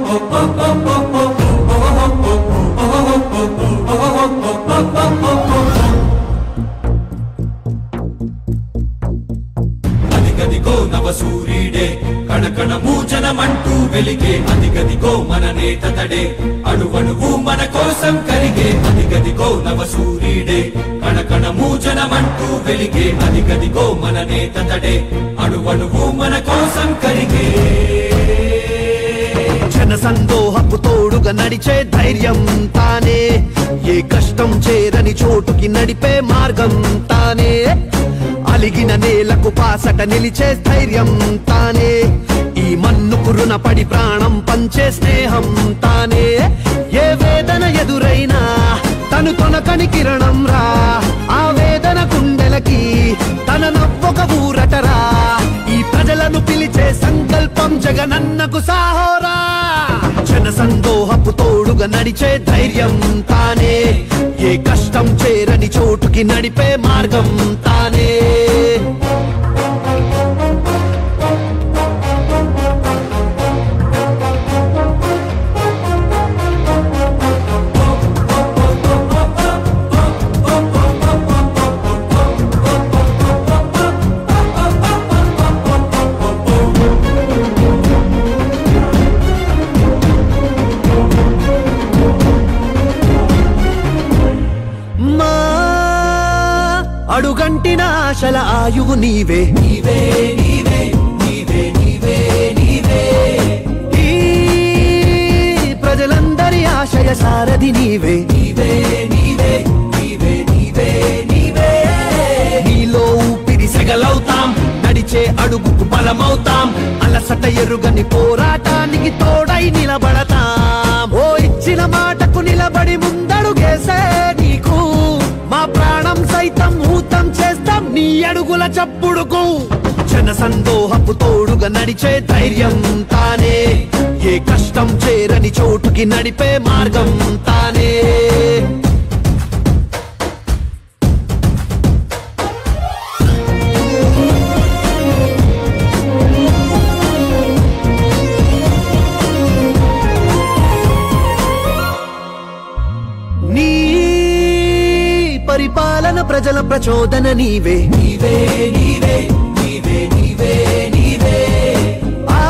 అదిగదిగో నవసూర్యుడే కణకణ మూజనమంటూ వెలిగే అదిగదిగో మన నేత తడే అణువణువు మన కోసం కరిగే అదిగదిగో నవసూర్యుడే కణకణ మూజనమంటూ వెలిగే అదిగదిగో మన నేత తడే అణువణువు మన కోసం కరిగే జన సందోహపు తోడుగా నడిచే ధైర్యం తానే ఏ కష్టం చేరని చోటుకి నడిపే మార్గం తానే అలిగిన నేలకు పాసట నిలిచే ధైర్యం తానే ఈ మన్నుకు రుణపడి ప్రాణం పంచే స్నేహం తానే ఏ వేదన ఎదురైనా తను తొనకని కిరణం రా ఆ వేదన గుండెలకి తన నవ్వొక ఊరటరా ఈ ప్రజలను పిలిచే సంకల్పం జగనన్నకు సాహోరా జన సందోహపు తోడుగా నడిచే ధైర్యం తానే ఏ కష్టం చేరని చోటుకి నడిపే మార్గం తానే అడుగంటిన ఆశల ఆయువు నీవే నీవే నీవే నీవే నీవే నీవే ఈ ప్రజలందరి ఆశయ సారథి నీవే నీవే నీవే నీవే నీవే నీవే నీలో ఊపిరి సెగలవుతాం నడిచే అడుగుకు బలమవుతాం అలసట ఎరుగని పోరాటానికి తోడై నిలబడతాం ఓ ఇచ్చిన మాటకు నిలబడి ముందడుగేసే నీకు మా ప్రాణం సైతం ఊతం చేస్తాం నీ అడుగుల చప్పుడుకు జన సందోహపు తోడుగా నడిచే ధైర్యం తానే ఏ కష్టం చేరని చోటుకి నడిపే మార్గం తానే పరిపాలన ప్రజల ప్రచోదన నీవే నీవే నీవే నీవే నీవే నీవే ఆ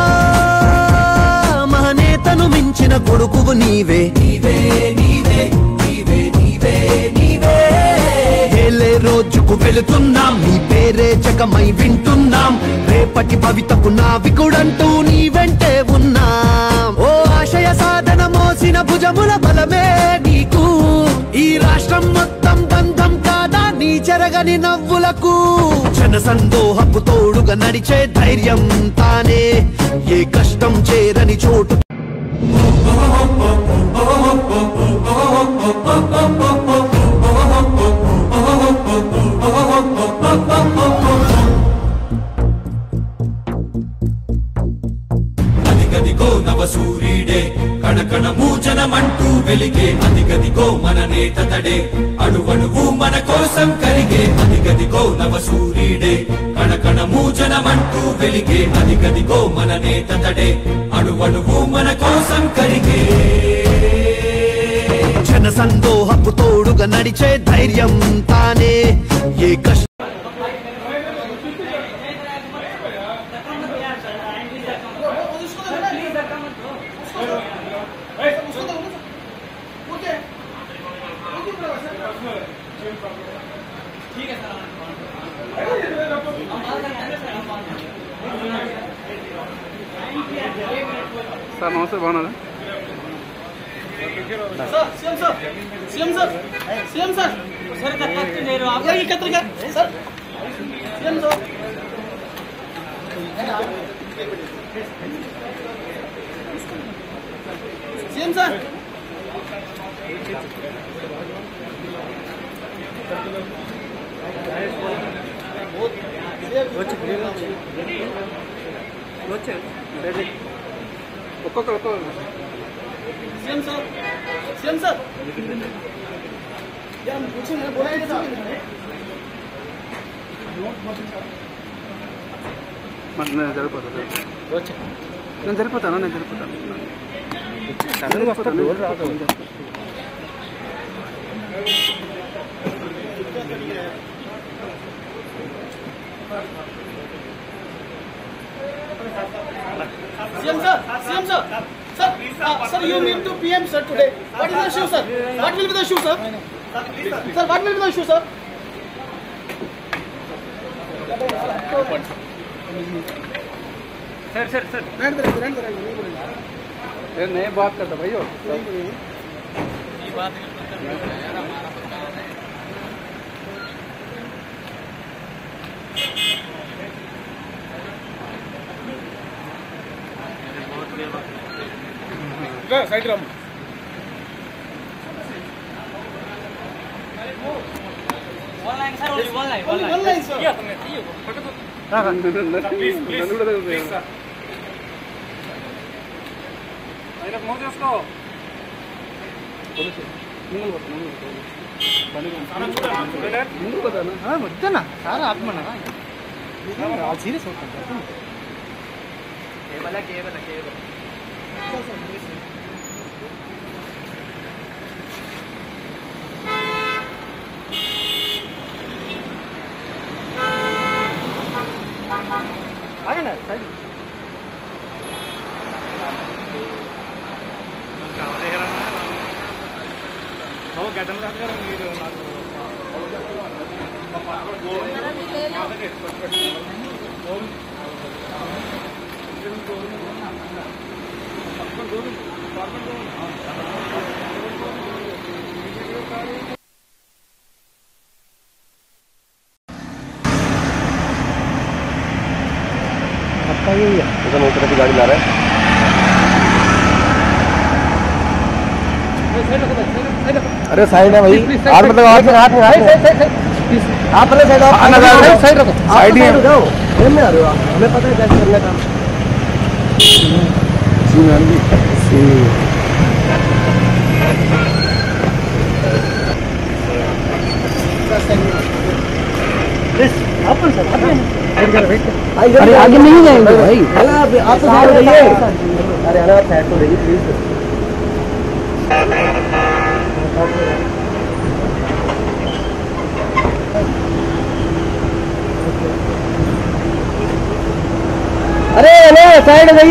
మహనేతను మించిన కొడుకువు నీవే నీవే నీవే నీవే నీవే నీవే ఏలే రోజుకు వెళుతున్నాం నీ పేరే జగమై వింటున్నాం రేపటి భవితకు నావికుడంటూ నీ వెంటే ఉన్నాం ఓ ఆశయ సాధన మోసిన భుజముల బలమే నీకు ఈ రాష్ట్రం మొత్తం బంధం కాదా నీ చెరగని నవ్వులకు జన సందోహపు తోడుగా నడిచే ధైర్యం తానే ఏ కష్టం చేరని చోటు అదిగదిగో నవసూర్యుడే కణకణ మూజనమంటూ వెలిగే అదిగదిగో మన నేత తడే అణువణువు మన కోసం కరిగే అదిగదిగో నవసూర్యుడే కణకణ మూజనమంటూ వెలిగే అదిగదిగో మన నేత తడే అణువణువు మన కోసం కరిగే జన సందోహపు తోడుగా నడిచే ధైర్యం తానే ఏ కష్టం సార్ నమస్తే బాగున్నారా सीएम सर सर आप एकत्र क्या sir CM sir CM sir CM sir CM sir यार पूछे मैं बोला నేను జరిపోతాను CM sir, CM sir, sir, you mean to PM sir today? What is the issue, sir? What will be the issue, sir? Sir, what will be the issue, sir? Sir रहने नए बात करता भाई हो साइड रहा One line, sir. Please move చేసుకో ముందు కదా వద్దనా సార్ ఆత్మనా సీరియస్ అవుతాను కేవల ఆగండి సైడ్ पक्का यही है उधर उस तरफ की गाड़ी ला रहा है अरे साइड है भाई और मतलब हाथ में आप पहले साइड रखो साइड ही जाओ में आ रहे हो हमें पता है कैसे करने का अरे आगे नहीं जाएंगे भाई आप तो साइड हो जाइए अरे अरे आप साइड हो जाइए प्लीज अरे साइड